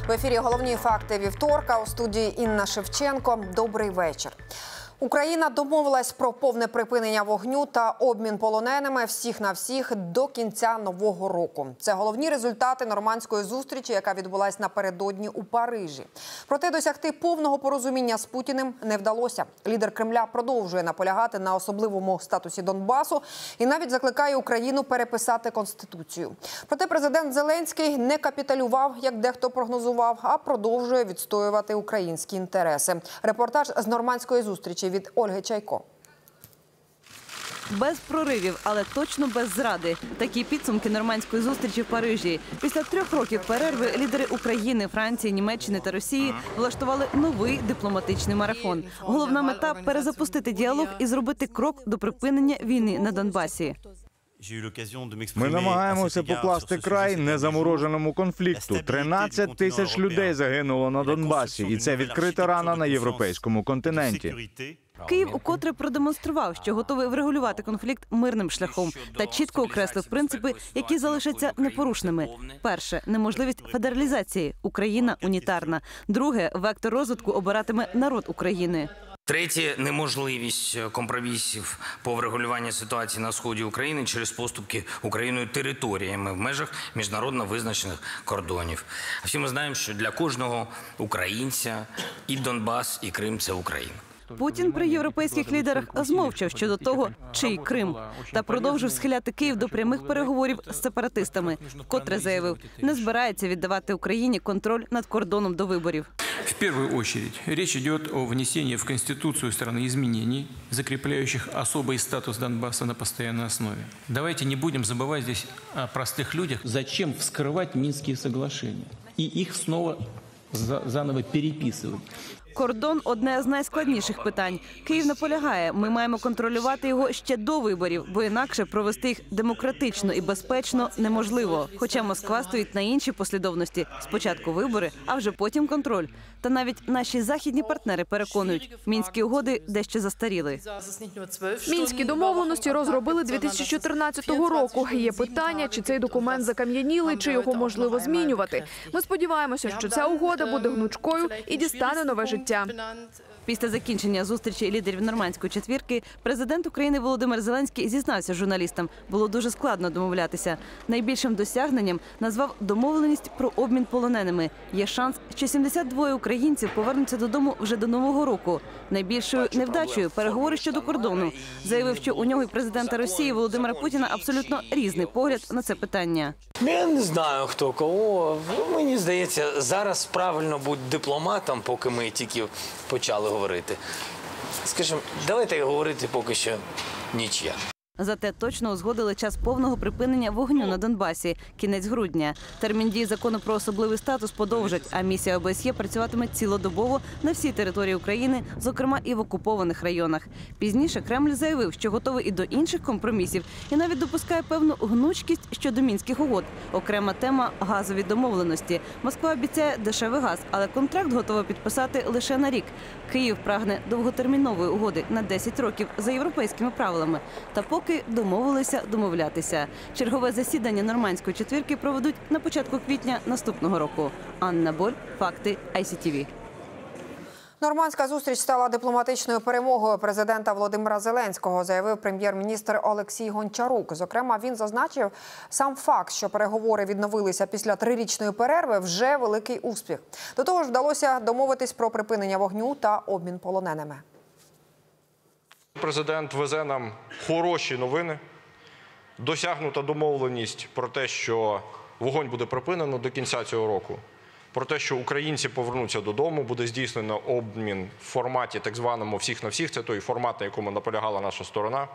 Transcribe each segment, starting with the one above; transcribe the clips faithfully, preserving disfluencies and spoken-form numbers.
В ефірі головні факти вівторка. У студії Інна Шевченко. Добрий вечір. Україна домовилась про повне припинення вогню та обмін полоненими всіх на всіх до кінця нового року. Це головні результати нормандської зустрічі, яка відбулась напередодні у Парижі. Проте досягти повного порозуміння з Путіним не вдалося. Лідер Кремля продовжує наполягати на особливому статусі Донбасу і навіть закликає Україну переписати Конституцію. Проте президент Зеленський не капітулював, як дехто прогнозував, а продовжує відстоювати українські інтереси. Репортаж з нормандської зустрічі від Ольги Чайко. Без проривів, але точно без зради. Такі підсумки нормандської зустрічі в Парижі. Після трьох років перерви лідери України, Франції, Німеччини та Росії влаштували новий дипломатичний марафон. Головна мета – перезапустити діалог і зробити крок до припинення війни на Донбасі. Ми намагаємося покласти край незамороженому конфлікту. тринадцять тисяч людей загинуло на Донбасі, і це відкрита рана на європейському континенті. Київ укотре продемонстрував, що готовий врегулювати конфлікт мирним шляхом та чітко окреслив принципи, які залишаться непорушними. Перше – неможливість федералізації. Україна унітарна. Друге – вектор розвитку обиратиме народ України. Третє – неможливість компромісів по врегулюванню ситуації на сході України через поступки Україною територіями в межах міжнародно визначених кордонів. А всі ми знаємо, що для кожного українця і Донбас, і Крим – це Україна. Путін при європейських лідерах змовчав щодо того, чий Крим, та продовжив схиляти Київ до прямих переговорів з сепаратистами. Вкотре заявив, не збирається віддавати Україні контроль над кордоном до виборів. В первую очередь речь идет о внесении в Конституцию страны изменений, закрепляющих особый статус Донбасса на постоянной основе. Давайте не будем забывать здесь о простых людях. Зачем вскрывать Минские соглашения и их снова заново переписывать? Кордон – одне з найскладніших питань. Київ наполягає, ми маємо контролювати його ще до виборів, бо інакше провести їх демократично і безпечно неможливо. Хоча Москва стоїть на іншій послідовності – спочатку вибори, а вже потім контроль. Та навіть наші західні партнери переконують, мінські угоди дещо застаріли. Мінські домовленості розробили дві тисячі чотирнадцятого року. Є питання, чи цей документ закам'янілий, чи його можливо змінювати. Ми сподіваємося, що ця угода буде гнучкою і дістане нове життя. Після закінчення зустрічі лідерів нормандської четвірки президент України Володимир Зеленський зізнався журналістам, було дуже складно домовлятися. Найбільшим досягненням назвав домовленість про обмін полоненими. Є шанс, що сімдесят два українців повернуться додому вже до Нового року. Найбільшою невдачею – переговори щодо кордону. Заявив, що у нього і президента Росії Володимира Путіна абсолютно різний погляд на це питання. Я не знаю, хто кого. Мені здається, зараз правильно бути дипломатом, поки ми тільки почали говорити. Скажімо, давайте говорити поки що нічия. Зате точно узгодили час повного припинення вогню на Донбасі – кінець грудня. Термін дії закону про особливий статус подовжать, а місія ОБСЄ працюватиме цілодобово на всій території України, зокрема і в окупованих районах. Пізніше Кремль заявив, що готовий і до інших компромісів, і навіть допускає певну гнучкість щодо мінських угод. Окрема тема – газові домовленості. Москва обіцяє дешевий газ, але контракт готова підписати лише на рік. Київ прагне довготермінової угоди на десять років за європейськими правилами. Та поки домовилися домовлятися. Чергове засідання нормандської четвірки проведуть на початку квітня наступного року. Анна Боль, факти ай сі ті ві. Нормандська зустріч стала дипломатичною перемогою президента Володимира Зеленського, заявив прем'єр-міністр Олексій Гончарук. Зокрема, він зазначив, сам факт, що переговори відновилися після трирічної перерви, вже великий успіх. До того ж, вдалося домовитись про припинення вогню та обмін полоненими. Президент везе нам хороші новини. Досягнута домовленість про те, що вогонь буде припинено до кінця цього року. Про те, що українці повернуться додому, буде здійснено обмін в форматі так званому «всіх на всіх». Це той формат, на якому наполягала наша сторона.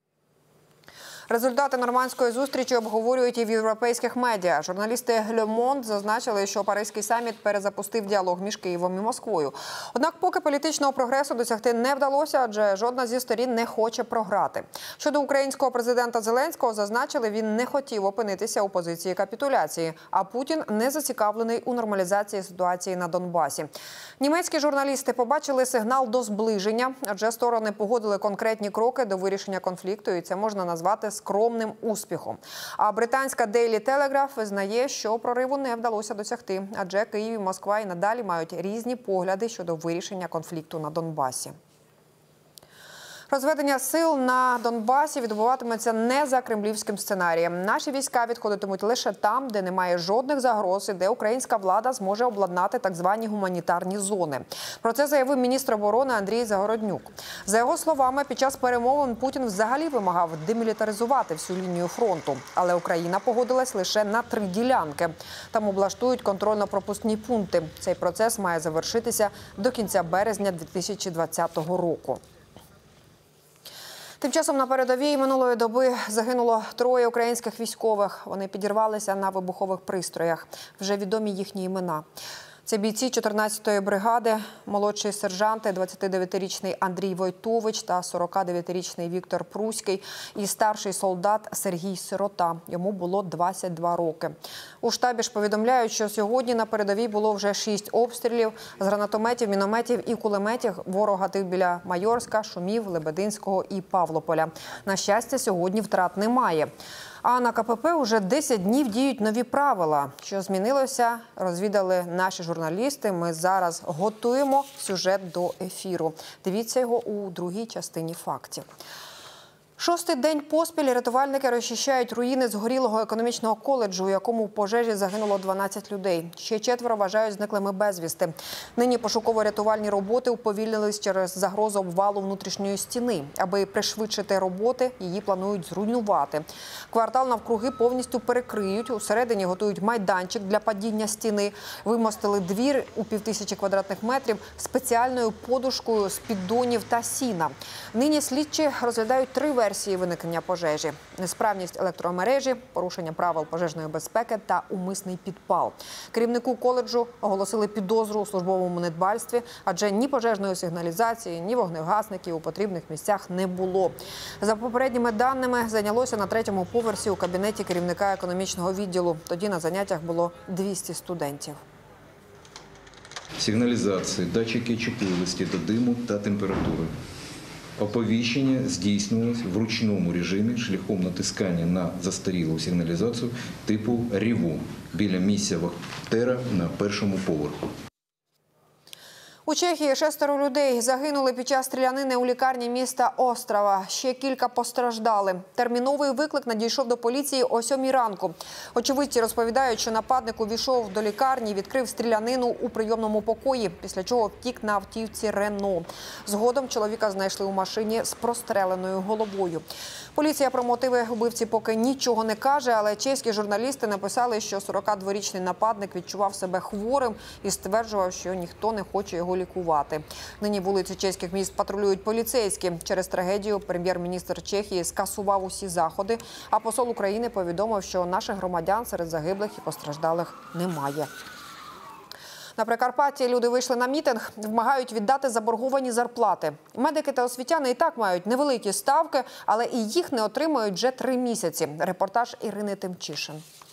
Результати нормандської зустрічі обговорюють і в європейських медіа. Журналісти Le Monde зазначили, що Паризький саміт перезапустив діалог між Києвом і Москвою. Однак поки політичного прогресу досягти не вдалося, адже жодна зі сторін не хоче програти. Щодо українського президента Зеленського зазначили, він не хотів опинитися у позиції капітуляції, а Путін не зацікавлений у нормалізації ситуації на Донбасі. Німецькі журналісти побачили сигнал до зближення, адже сторони погодили конкретні кроки до вирішення конфлікту, і це можна назвати скромним успіхом. А британська Daily Telegraph визнає, що прориву не вдалося досягти, адже Київ і Москва і надалі мають різні погляди щодо вирішення конфлікту на Донбасі. Розведення сил на Донбасі відбуватиметься не за кремлівським сценарієм. Наші війська відходитимуть лише там, де немає жодних загроз і де українська влада зможе обладнати так звані гуманітарні зони. Про це заявив міністр оборони Андрій Загороднюк. За його словами, під час перемовин Путін взагалі вимагав демілітаризувати всю лінію фронту. Але Україна погодилась лише на три ділянки. Там облаштують контрольно-пропускні пункти. Цей процес має завершитися до кінця березня дві тисячі двадцятого року. Тим часом на передовій минулої доби загинуло троє українських військових. Вони підірвалися на вибухових пристроях. Вже відомі їхні імена. Це бійці чотирнадцятої бригади, молодший сержант, двадцятидевятирічний Андрій Войтович та сорокадевятирічний Віктор Пруський і старший солдат Сергій Сирота. Йому було двадцять два роки. У штабі ж повідомляють, що сьогодні на передовій було вже шість обстрілів з гранатометів, мінометів і кулеметів. Ворог гатив біля Майорська, Шумів, Лебединського і Павлополя. На щастя, сьогодні втрат немає. А на КПП уже десять днів діють нові правила. Що змінилося, розвідали наші журналісти. Ми зараз готуємо сюжет до ефіру. Дивіться його у другій частині фактів. Шостий день поспіль рятувальники розчищають руїни згорілого економічного коледжу, у якому в пожежі загинуло дванадцять людей. Ще четверо вважають зниклими безвісти. Нині пошуково-рятувальні роботи уповільнились через загрозу обвалу внутрішньої стіни. Аби пришвидшити роботи, її планують зруйнувати. Квартал навкруги повністю перекриють. Усередині готують майданчик для падіння стіни. Вимостили двір у півтисячі квадратних метрів спеціальною подушкою з піддонів та сіна. Нині слідчі розглядають три версії. версії виникнення пожежі – несправність електромережі, порушення правил пожежної безпеки та умисний підпал. Керівнику коледжу оголосили підозру у службовому недбальстві, адже ні пожежної сигналізації, ні вогнегасників у потрібних місцях не було. За попередніми даними, зайнялося на третьому поверсі у кабінеті керівника економічного відділу. Тоді на заняттях було двісті студентів. Сигналізації, датчики чутливості до диму та температури. Оповіщення здійснювалось в ручному режимі шляхом натискання на застарілу сигналізацію типу «Ріву» біля місця вахтера на першому поверху. У Чехії шестеро людей загинули під час стрілянини у лікарні міста Острава. Ще кілька постраждали. Терміновий виклик надійшов до поліції о сьомій ранку. Очевидці розповідають, що нападник увійшов до лікарні і відкрив стрілянину у прийомному покої, після чого втік на автівці «Рено». Згодом чоловіка знайшли у машині з простреленою головою. Поліція про мотиви вбивці поки нічого не каже, але чеські журналісти написали, що сорокадворічний нападник відчував себе хворим і стверджував, що ніхто не хоче його лікувати. Нині вулиці чеських міст патрулюють поліцейські. Через трагедію прем'єр-міністр Чехії скасував усі заходи, а посол України повідомив, що наших громадян серед загиблих і постраждалих немає. На Прикарпатті люди вийшли на мітинг, вимагають віддати заборговані зарплати. Медики та освітяни і так мають невеликі ставки, але і їх не отримують вже три місяці. Репортаж Ірини Тимчишин.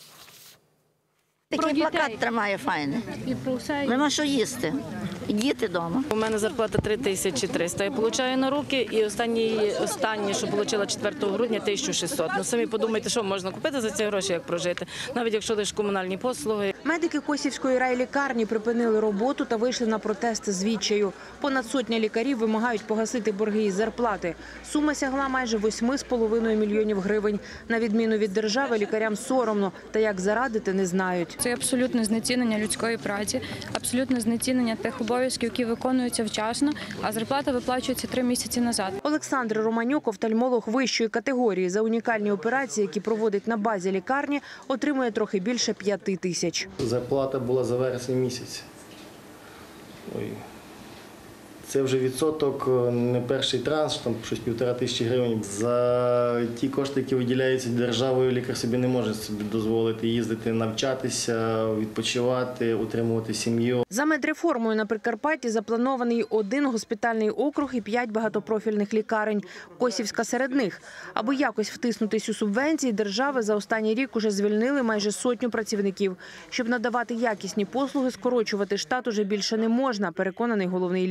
Такий плакат тримає файний. Нема що їсти. І діти вдома. У мене зарплата три тисячі триста. Я отримую на руки, і останні, останні, що отримала четвертого грудня, тисячу шістсот. Ну, самі подумайте, що можна купити за ці гроші, як прожити. Навіть якщо лише комунальні послуги. Медики Косівської райлікарні припинили роботу та вийшли на протести з відчаю. Понад сотня лікарів вимагають погасити борги із зарплати. Сума сягла майже восьми з половиною мільйонів гривень. На відміну від держави, лікарям соромно, та як зарадити не знають. Це абсолютне знецінення людської праці, абсолютне знецінення тих обов'язків, які виконуються вчасно, а зарплата виплачується три місяці назад. Олександр Романюк, офтальмолог вищої категорії, за унікальні операції, які проводить на базі лікарні, отримує трохи більше п'яти тисяч. Зарплата була за вересень місяць. Ой. Це вже відсоток, не перший транш, там щось півтора тисячі гривень. За ті кошти, які виділяються державою, лікар собі не може собі дозволити їздити, навчатися, відпочивати, утримувати сім'ю. За медреформою на Прикарпатті запланований один госпітальний округ і п'ять багатопрофільних лікарень. Косівська серед них. Аби якось втиснутись у субвенції, держави за останній рік уже звільнили майже сотню працівників. Щоб надавати якісні послуги, скорочувати штат уже більше не можна, переконаний головний лікар.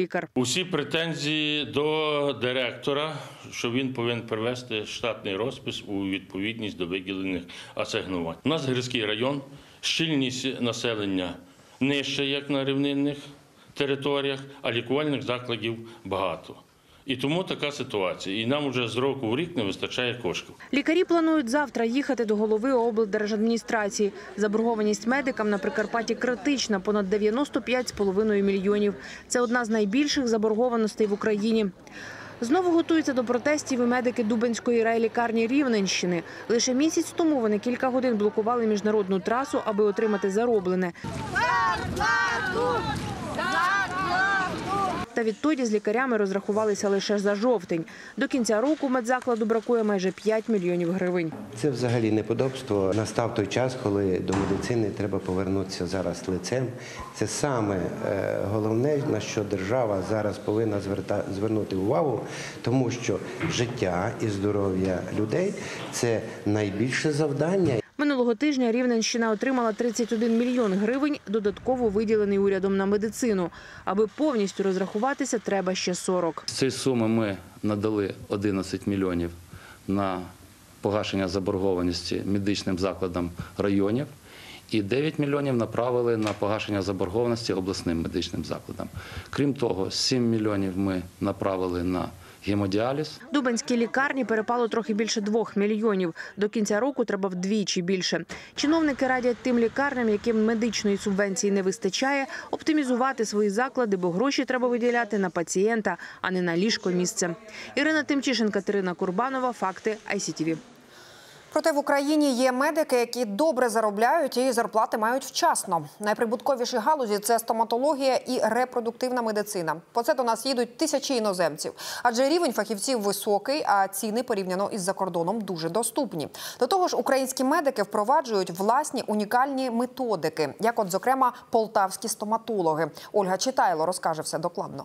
Усі претензії до директора, що він повинен привести штатний розпис у відповідність до виділених асигнувань. У нас гірський район, щільність населення нижча, як на рівнинних територіях, а лікувальних закладів багато. І тому така ситуація. І нам вже з року в рік не вистачає коштів. Лікарі планують завтра їхати до голови облдержадміністрації. Заборгованість медикам на Прикарпатті критична – понад дев'яносто п'ять з половиною мільйонів. Це одна з найбільших заборгованостей в Україні. Знову готуються до протестів і медики Дубенської райлікарні Рівненщини. Лише місяць тому вони кілька годин блокували міжнародну трасу, аби отримати зароблене. Та відтоді з лікарями розрахувалися лише за жовтень. До кінця року медзакладу бракує майже п'ять мільйонів гривень. Це взагалі неподобство. Настав той час, коли до медицини треба повернутися зараз лицем. Це саме головне, на що держава зараз повинна звернути увагу, тому що життя і здоров'я людей – це найбільше завдання. Минулого тижня Рівненщина отримала тридцять один мільйон гривень, додатково виділений урядом на медицину. Аби повністю розрахуватися, треба ще сорок. З цієї суми ми надали одинадцять мільйонів на погашення заборгованості медичним закладам районів і дев'ять мільйонів направили на погашення заборгованості обласним медичним закладам. Крім того, сім мільйонів ми направили на гемодіаліз. Дубенській лікарні перепало трохи більше двох мільйонів. До кінця року треба вдвічі більше. Чиновники радять тим лікарням, яким медичної субвенції не вистачає, оптимізувати свої заклади, бо гроші треба виділяти на пацієнта, а не на ліжко-місце. Ірина Тимчишин, Катерина Курбанова. Факти ай сі ті ві. Проте в Україні є медики, які добре заробляють і зарплати мають вчасно. Найприбутковіші галузі – це стоматологія і репродуктивна медицина. По це до нас їдуть тисячі іноземців. Адже рівень фахівців високий, а ціни порівняно із закордоном дуже доступні. До того ж, українські медики впроваджують власні унікальні методики, як от, зокрема, полтавські стоматологи. Ольга Читайло розкаже все докладно.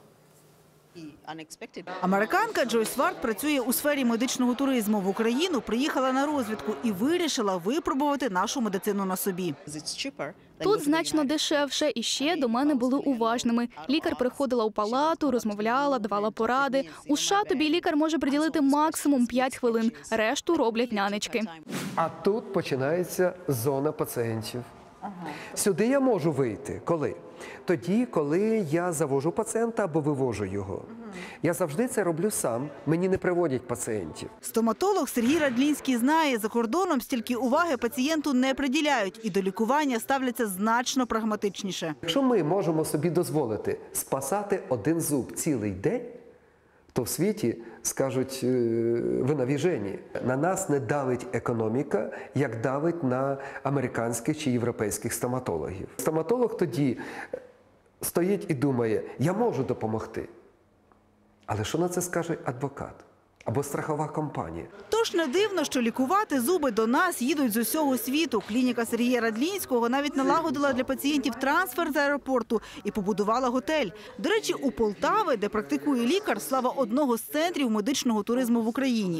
Американка Джойс Варт працює у сфері медичного туризму. В Україну приїхала на розвідку і вирішила випробувати нашу медицину на собі. Тут значно дешевше, і ще до мене були уважними. Лікар приходила у палату, розмовляла, давала поради. У США тобі лікар може приділити максимум п'ять хвилин, решту роблять нянечки. А тут починається зона пацієнтів. Сюди я можу вийти. Коли? Тоді, коли я завожу пацієнта або вивожу його. Я завжди це роблю сам, мені не приводять пацієнтів. Стоматолог Сергій Радлінський знає, за кордоном стільки уваги пацієнту не приділяють і до лікування ставляться значно прагматичніше. Якщо ми можемо собі дозволити спасати один зуб цілий день, то в світі скажуть, ви навіжені. На нас не давить економіка, як давить на американських чи європейських стоматологів. Стоматолог тоді стоїть і думає, я можу допомогти. Але що на це скаже адвокат або страхова компанія? Тож не дивно, що лікувати зуби до нас їдуть з усього світу. Клініка Сергія Радлінського навіть налагодила для пацієнтів трансфер з аеропорту і побудувала готель. До речі, у Полтави, де практикує лікар, слава одного з центрів медичного туризму в Україні.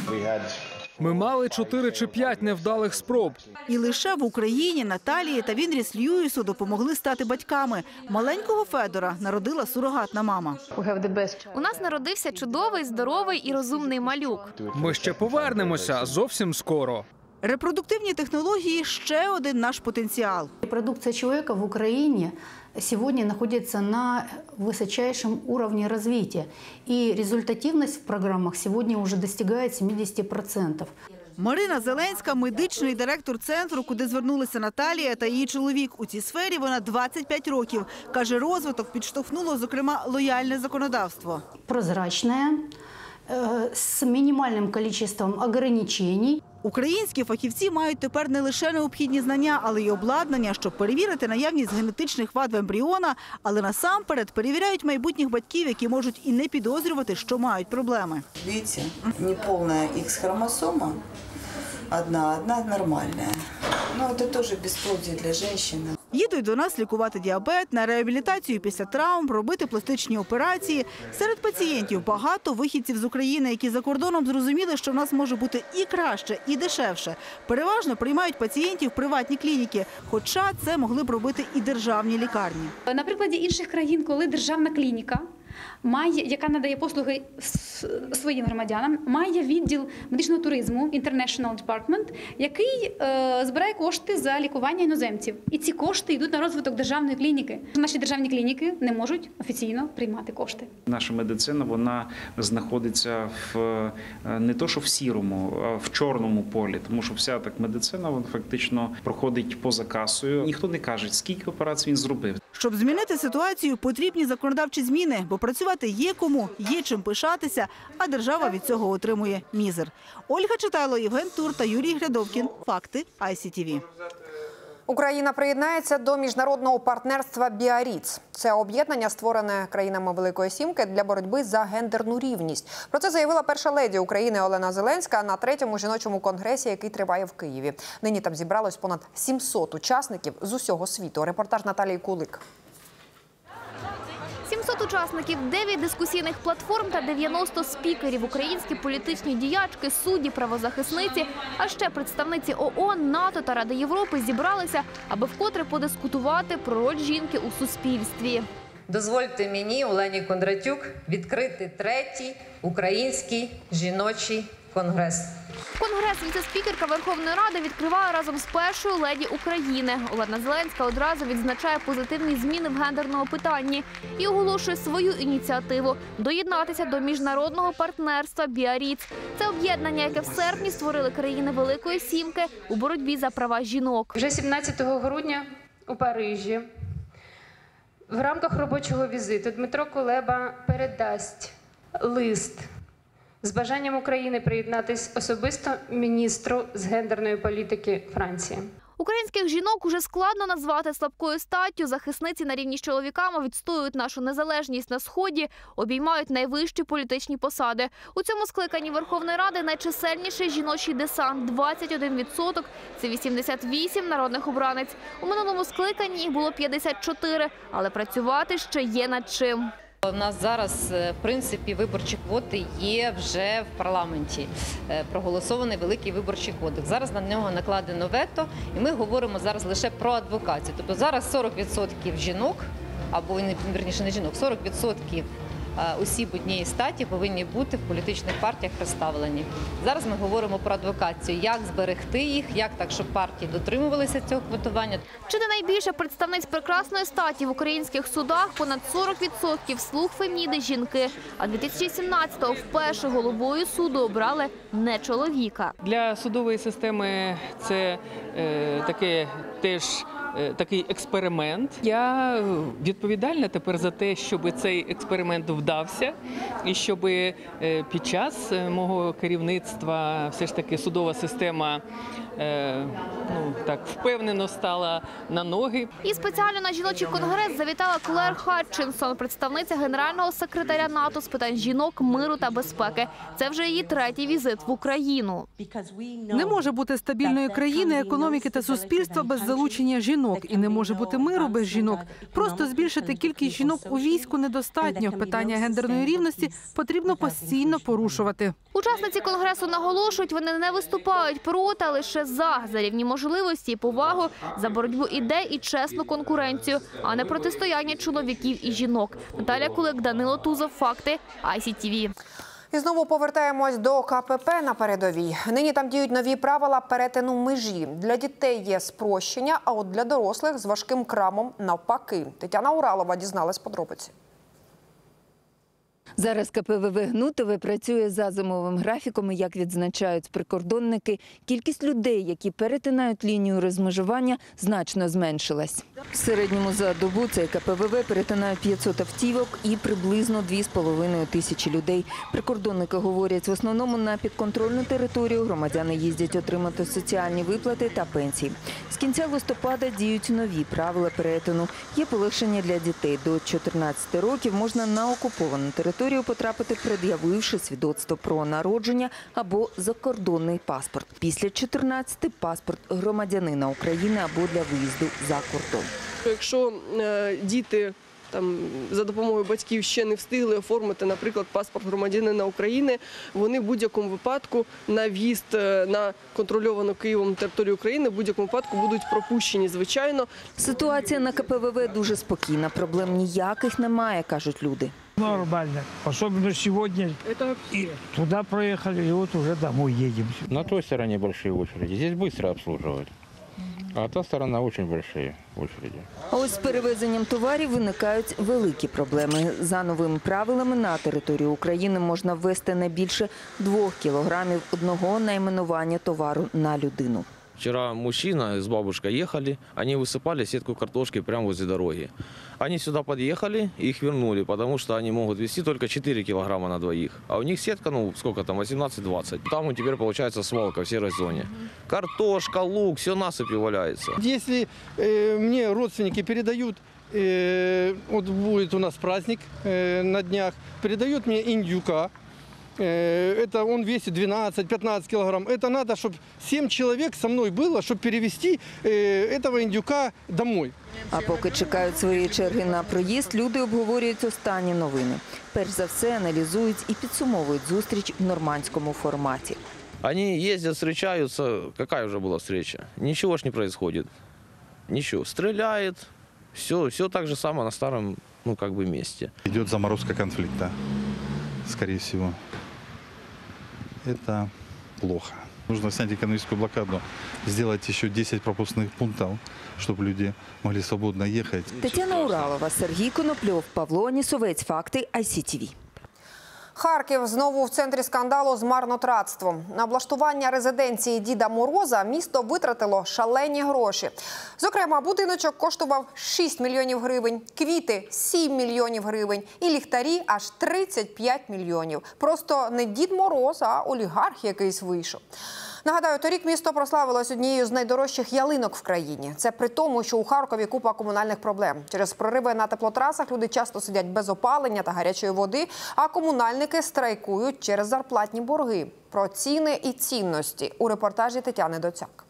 Ми мали чотири чи п'ять невдалих спроб. І лише в Україні Наталії та Вінріс Льюісу допомогли стати батьками. Маленького Федора народила сурогатна мама. У нас народився чудовий, здоровий і розумний малюк. Ми ще повернемося зовсім скоро. Репродуктивні технології – ще один наш потенціал. Репродукция человека в Украине сегодня находится на высочайшем уровне развития. И результативность в программах сегодня уже достигает сімдесят відсотків. Марина Зеленська – медичний директор центру, куди звернулися Наталія та її чоловік. У цій сфері вона двадцять п'ять років. Каже, розвиток підштовхнуло, зокрема, лояльне законодавство. Прозрачне, з мінімальним кількістю ограничень. Українські фахівці мають тепер не лише необхідні знання, але й обладнання, щоб перевірити наявність генетичних вад в ембріона, але насамперед перевіряють майбутніх батьків, які можуть і не підозрювати, що мають проблеми. Бачите, неповна ікс-хромосома, одна, одна нормальна. Ну, це теж безплодие для жінки. Їдуть до нас лікувати діабет, на реабілітацію після травм, робити пластичні операції. Серед пацієнтів багато вихідців з України, які за кордоном зрозуміли, що в нас може бути і краще, і дешевше. Переважно приймають пацієнтів приватні клініки, хоча це могли б робити і державні лікарні. На прикладі інших країн, коли державна клініка має, яка надає послуги своїм громадянам, має відділ медичного туризму International Department, який е, збирає кошти за лікування іноземців. І ці кошти йдуть на розвиток державної клініки. Наші державні клініки не можуть офіційно приймати кошти. Наша медицина, вона знаходиться в не то, що в сірому, а в чорному полі, тому що вся так медицина вона фактично проходить поза касою. Ніхто не каже, скільки операцій він зробив. Щоб змінити ситуацію, потрібні законодавчі зміни, бо працювати є кому, є чим пишатися, а держава від цього отримує мізер. Ольга Читайло, Євген Тур та Юрій Грядовкін. Факти ай сі ті ві. Україна приєднається до міжнародного партнерства «Біарріц». Це об'єднання, створене країнами Великої Сімки для боротьби за гендерну рівність. Про це заявила перша леді України Олена Зеленська на третьому жіночому конгресі, який триває в Києві. Нині там зібралось понад сімсот учасників з усього світу. Репортаж Наталії Кулик. сімсот учасників, дев'ять дискусійних платформ та дев'яносто спікерів, українські політичні діячки, судді, правозахисниці, а ще представниці о о ен, НАТО та Ради Європи зібралися, аби вкотре подискутувати про роль жінки у суспільстві. Дозвольте мені, Олені Кондратюк, відкрити третій український жіночий конгрес. Конгрес віце-спікерка Верховної Ради відкриває разом з першою леді України. Олена Зеленська одразу відзначає позитивні зміни в гендерному питанні і оголошує свою ініціативу – доєднатися до міжнародного партнерства «Біарріц». Це об'єднання, яке в серпні створили країни Великої Сімки у боротьбі за права жінок. Вже сімнадцятого грудня у Парижі в рамках робочого візиту Дмитро Кулеба передасть лист з бажанням України приєднатись особисто міністру з гендерної політики Франції. Українських жінок уже складно назвати слабкою статтю. Захисниці на рівні з чоловіками відстоюють нашу незалежність на Сході, обіймають найвищі політичні посади. У цьому скликанні Верховної Ради найчисельніший жіночий десант – двадцять один відсоток. Це вісімдесят вісім народних обранець. У минулому скликанні їх було п'ятдесят чотири, але працювати ще є над чим. У нас зараз, в принципі, виборчі квоти є вже в парламенті. Проголосований великий виборчий кодекс. Зараз на нього накладено вето, і ми говоримо зараз лише про адвокацію. Тобто зараз сорок відсотків жінок, або, вірніше, не жінок, сорок відсотків осіб однієї статі повинні бути в політичних партіях представлені. Зараз ми говоримо про адвокацію, як зберегти їх, як так, щоб партії дотримувалися цього квотування. Чи не найбільше представниць прекрасної статі в українських судах, понад сорок відсотків слуг Феміди – жінки. А дві тисячі сімнадцятого вперше головою суду обрали не чоловіка. Для судової системи це е, таке теж такий експеримент. Я відповідальна тепер за те, щоб цей експеримент вдався і щоб під час мого керівництва все ж таки судова система ну, так, впевнено стала на ноги. І спеціально на жіночий конгрес завітала Клер Хатчинсон, представниця генерального секретаря НАТО з питань жінок, миру та безпеки. Це вже її третій візит в Україну. Не може бути стабільної країни, економіки та суспільства без залучення жінок. І не може бути миру без жінок. Просто збільшити кількість жінок у війську недостатньо. Питання гендерної рівності потрібно постійно порушувати. Учасниці конгресу наголошують, вони не виступають проти, а лише за. За рівні можливості і повагу, за боротьбу ідей і чесну конкуренцію, а не протистояння чоловіків і жінок. Наталія Кулик, Данило Тузов. Факти ай сі ті ві. І знову повертаємось до ка пе пе на передовій. Нині там діють нові правила перетину межі. Для дітей є спрощення, а от для дорослих з важким крамом навпаки. Тетяна Уралова дізналась подробиці. Зараз ка пе ве ве Гнутове працює за зимовим графіком і, як відзначають прикордонники, кількість людей, які перетинають лінію розмежування, значно зменшилась. В середньому за добу цей ка пе ве ве перетинає п'ятсот автівок і приблизно дві з половиною тисячі людей. Прикордонники говорять, в основному на підконтрольну територію громадяни їздять отримати соціальні виплати та пенсії. З кінця листопада діють нові правила перетину. Є полегшення для дітей. До чотирнадцяти років можна на окуповану територію потрапити, пред'явивши свідоцтво про народження або закордонний паспорт. Після чотирнадцяти – паспорт громадянина України або для виїзду за кордон. Якщо діти там за допомогою батьків ще не встигли оформити, наприклад, паспорт громадянина України, вони в будь-якому випадку на в'їзд на контрольовану Києвом територію України в будь-якому випадку будуть пропущені, звичайно. Ситуація на Ка Пе Ве Ве дуже спокійна, проблем ніяких немає, кажуть люди. Нормально. Особенно сегодня. Это и туда проехали, и вот уже домой едем. На той стороне большие очереди. Здесь быстро обслуживают. А та сторона очень большие очереди. А ось з перевезенням товарів виникають великі проблеми. За новими правилами на територію України можна ввезти не більше двох кілограмів одного найменування товару на людину. Вчера мужчина с бабушкой ехали, они высыпали сетку картошки прямо возле дороги. Они сюда подъехали и их вернули, потому что они могут везти только четыре килограмма на двоих. А у них сетка, ну сколько там, восемнадцать-двадцать. Там у теперь получается свалка в серой зоне. Картошка, лук, все насыпью валяется. Если э, мне родственники передают, э, вот будет у нас праздник э, на днях, передают мне индюка. Это он весит двенадцать-пятнадцать килограмм. Это надо, чтобы семь человек со мной было, чтобы перевезти этого индюка домой. А поки чекають своєї черги на проїзд, люди обговорюють останні новини. Перш за все аналізують і підсумовують зустріч в нормандському форматі. Они ездят, встречаются. Какая уже была встреча? Ничего ж не происходит. Ничего. Стреляет. Все, все так же самое на старом, ну, как бы месте. Идет заморозка конфликта, скорее всего. Это плохо. Нужно снять экономическую блокаду, сделать еще десять пропускных пунктов, чтобы люди могли свободно ехать. Тетяна Уралова, Сергій Конопльов, Павло Анісовець. Факти Ай Сі Ті Ві. Харків знову в центрі скандалу з марнотратством. На облаштування резиденції Діда Мороза місто витратило шалені гроші. Зокрема, будиночок коштував шість мільйонів гривень, квіти – сім мільйонів гривень і ліхтарі – аж тридцять п'ять мільйонів. Просто не Дід Мороз, а олігарх якийсь вийшов. Нагадаю, торік місто прославилось однією з найдорожчих ялинок в країні. Це при тому, що у Харкові купа комунальних проблем. Через прориви на теплотрасах люди часто сидять без опалення та гарячої води, а комунальники страйкують через зарплатні борги. Про ціни і цінності у репортажі Тетяни Доцяк.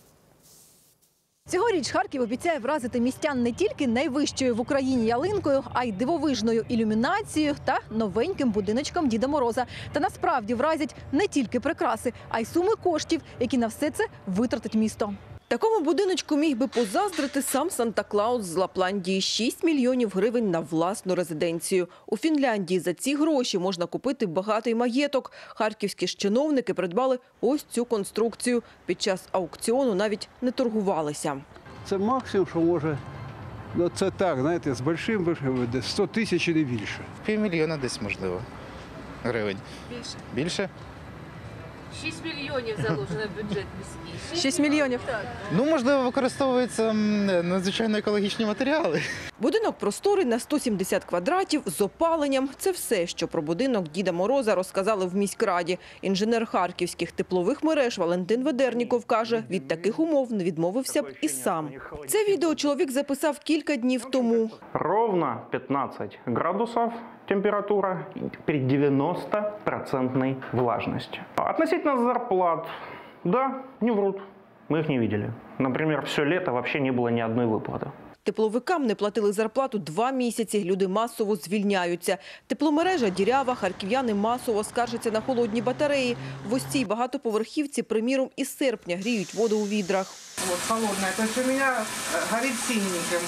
Цьогоріч Харків обіцяє вразити містян не тільки найвищою в Україні ялинкою, а й дивовижною ілюмінацією та новеньким будиночком Діда Мороза. Та насправді вразять не тільки прикраси, а й суми коштів, які на все це витратить місто. Такому будиночку міг би позаздрити сам Санта-Клаус з Лапландії. шість мільйонів гривень на власну резиденцію. У Фінляндії за ці гроші можна купити багатий маєток. Харківські ж чиновники придбали ось цю конструкцію. Під час аукціону навіть не торгувалися. Це максимум, що може, ну це так, знаєте, з большим, сто тисяч і не більше. Півмільйона десь, можливо, гривень. Більше? Більше? шість мільйонів заложено в бюджет міський. шість мільйонів? Так. Ну, можливо, використовуються надзвичайно екологічні матеріали. Будинок просторий на сто сімдесят квадратів з опаленням. Це все, що про будинок Діда Мороза розказали в міськраді. Інженер харківських теплових мереж Валентин Ведерніков каже, від таких умов не відмовився б і сам. Це відео чоловік записав кілька днів тому. Ровно пятнадцать градусов температура при девяносто процентной влажности. Относительно зарплат, да, не врут, мы их не видели. Например, все лето вообще не было ни одной выплаты. Тепловикам не платили зарплату два місяці, люди масово звільняються. Тепломережа дірява, харків'яни масово скаржаться на холодні батареї. В ось цій багатоповерхівці, приміром, із серпня гріють воду у відрах. Вот холодная, то есть у меня горит синеньким,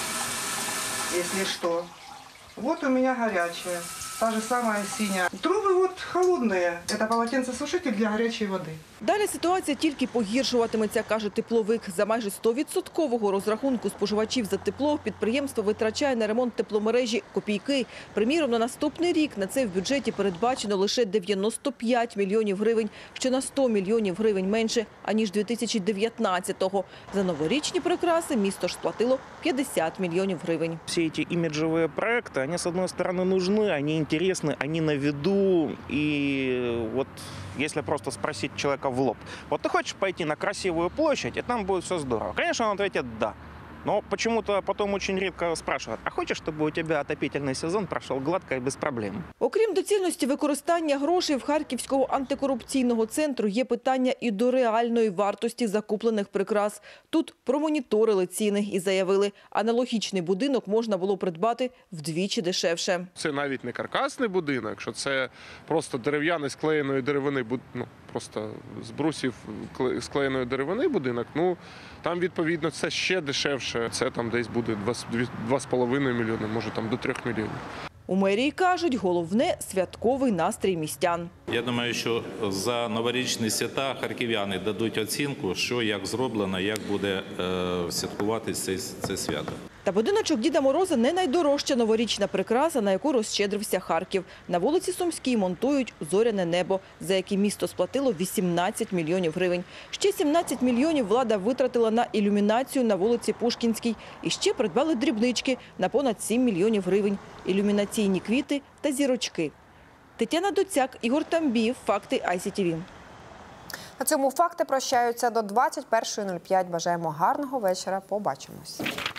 если что. Вот у меня горячая, та же самая синяя. Трубы вот холодные, это полотенцесушитель для горячей воды. Далі ситуація тільки погіршуватиметься, каже тепловик. За майже сто відсотків розрахунку споживачів за тепло підприємство витрачає на ремонт тепломережі копійки. Приміром, на наступний рік на це в бюджеті передбачено лише дев'яносто п'ять мільйонів гривень, що на сто мільйонів гривень менше, аніж дві тисячі дев'ятнадцятого. За новорічні прикраси місто ж сплатило п'ятдесят мільйонів гривень. Всі эти имиджевые проекты, они, с одной стороны, нужны, они интересны, они на виду. И вот если просто спросить человека в лоб, вот ты хочешь пойти на красивую площадь, и там будет все здорово? Конечно, он ответит «да». Но почему-то потом очень редко спрашивают, а хочешь, чтобы у тебя отопительный сезон прошел гладко и без проблем? Окрім доцільності використання грошей в Харківського антикорупційного центру, є питання і до реальної вартості закуплених прикрас. Тут промоніторили ціни і заявили, аналогічний будинок можна було придбати вдвічі дешевше. Це навіть не каркасний будинок, якщо це просто дерев'яний склеєної деревини, ну, просто з брусів склеєної деревини будинок, ну, там, відповідно, це ще дешевше. Це там десь буде два з половиною мільйони, може там до трьох мільйонів. У мерії кажуть, головне – святковий настрій містян. Я думаю, що за новорічні свята харків'яни дадуть оцінку, що як зроблено, як буде е, святкуватися це, це свято. Та будиночок Діда Мороза не найдорожча новорічна прикраса, на яку розщедрився Харків. На вулиці Сумській монтують зоряне небо, за яке місто сплатило вісімнадцять мільйонів гривень. Ще сімнадцять мільйонів влада витратила на ілюмінацію на вулиці Пушкінській. І ще придбали дрібнички на понад сім мільйонів гривень, ілюмінаційні квіти та зірочки. Тетяна Доцяк, Ігор Тамбіїв, Факти Ай Сі Ті Ві. На цьому факти прощаються до двадцять першої нуль п'ять. Бажаємо гарного вечора. Побачимось.